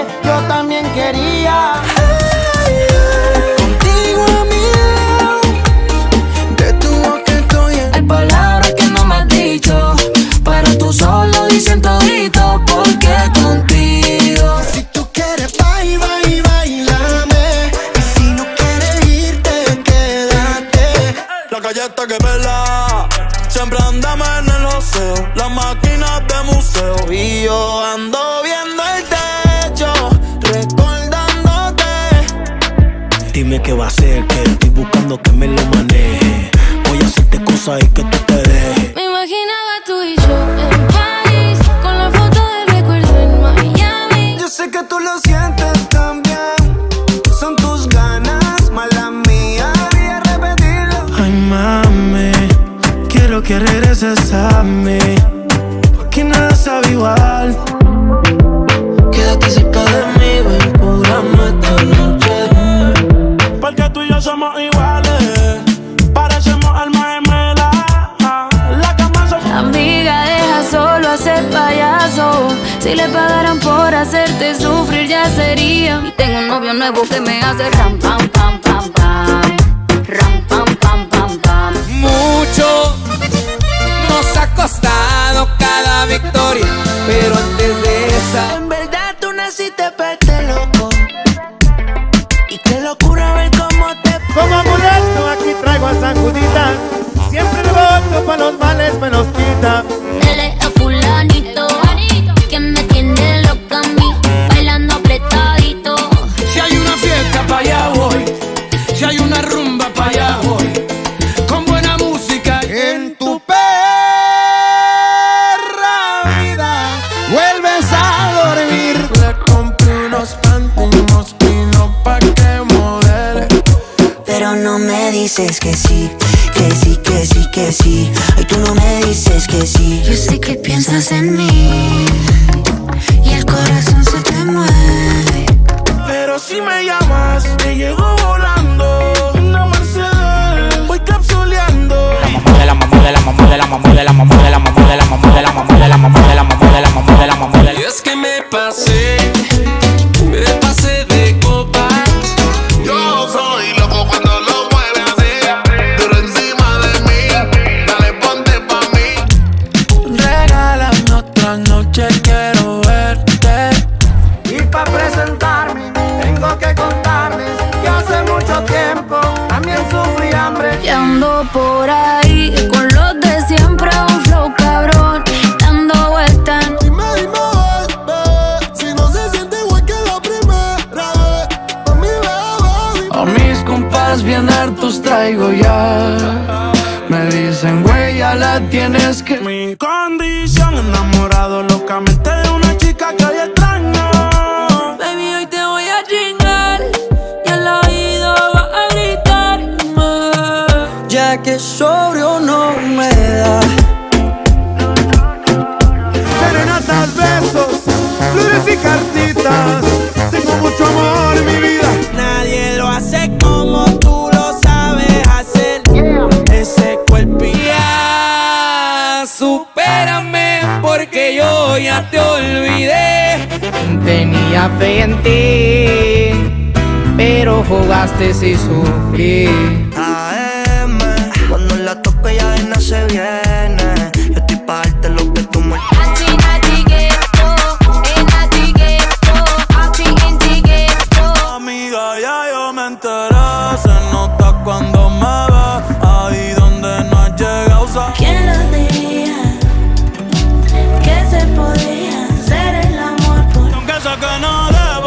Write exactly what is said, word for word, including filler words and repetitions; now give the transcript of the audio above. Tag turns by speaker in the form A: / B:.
A: yo también quería.
B: Contigo a mi lado, de tu boca estoy en...
C: Hay palabras que no me has dicho, pero tú solo dices todito, porque contigo.
B: Si tú quieres, bye, bye, bailame. Y si no quieres irte, quédate.
D: La calle está que pela, siempre andamos en el oseo, las máquinas de museo. Y yo ando viendo el techo, recordándote.
E: Dime qué va a hacer, que estoy buscando que me lo maneje. Voy a hacerte cosas y que tú te dejes.
C: Me imaginaba tú y yo en París, con la foto del recuerdo en Miami.
B: Yo sé que tú lo sientes también, son tus ganas, mala mía, voy a repetirlo.
E: Ay, mami, quiero que regreses a mí, porque nada sabe igual.
B: Quédate cerca de mí, ven, cúrame esta noche.
D: Porque tú y yo somos iguales, parecemos almas gemelas. La cama somos...
C: Amiga, deja solo a ese payaso. Si le pagaran por hacerte sufrir ya sería. Y tengo un novio nuevo que me hace ram, pam, pam, pam, pam. Ram, pam, pam, pam, pam.
F: Mucho nos ha costado cada victoria, pero antes de esa,
B: En verdad tú naciste para este loco, y qué locura ver cómo te...
A: Con amuleto aquí traigo a San Judita, siempre le voto pa' los males me los quita.
C: Él es a fulanito, que me tiene loca a mí, bailando apretadito.
F: si hay una fiesta pa' allá voy, si hay una rumba pa' allá voy, con buena música.
A: En tu perra vida vuelves a dormir.
B: Le compré unos panty, unos pinos pa' que modele.
G: Pero no me dices que sí, que sí, que sí, que sí. Ay, tú no me dices que sí.
C: Yo sé que piensas en mí y el corazón se te mueve.
D: Pero si me llamas, te llego volando. Una Mercedes, voy capsuleando.
F: De la mamá, de la mamá, de la mamá, de la mamá, de la mamá, de la mamá, de la mamá, de la mamá, de la mamá, de la mamá, de la mamá, de la...
D: Y es que me pasé, me pasé de copas.
H: Yo soy loco cuando lo mueves así, duro encima de mí, dale ponte pa' mí.
B: Regálame otra noche, quiero verte.
A: Y pa' presentarme tengo que contarles que hace mucho tiempo también sufrí hambre.
C: Y ando por ahí con los de siempre, un flow cabrón, dando vueltas.
H: Dime, dime, bebé, si no se siente igual que la primera vez. Pa' mí, bebé.
B: A mis compas bien hartos traigo ya. Me dicen, güey, ya la tienes que...
D: Mi condición, enamorado locamente de una chica que hoy extraño.
C: Baby, hoy te voy a chingar y al oído vas a gritarme.
B: Ya que sobrio no me da.
A: Serenatas, besos, flores y cartitas. Tengo mucho amor en mi vida.
F: Nadie lo hace como tú lo sabes hacer. Ese cuerpía, supérame porque yo ya te olvidé. Tenía fe en ti, pero jugaste y sufrí.
B: A M, cuando la toco ya de no se viene. Yo estoy pa' darte lo que tú me...
D: Amiga, ya yo me enteré, se nota cuando me ve, ahí donde no has llegado, ¿sabes?
C: ¿Quién lo diría? Que se podía hacer el amor por...
D: Aunque sé que no debo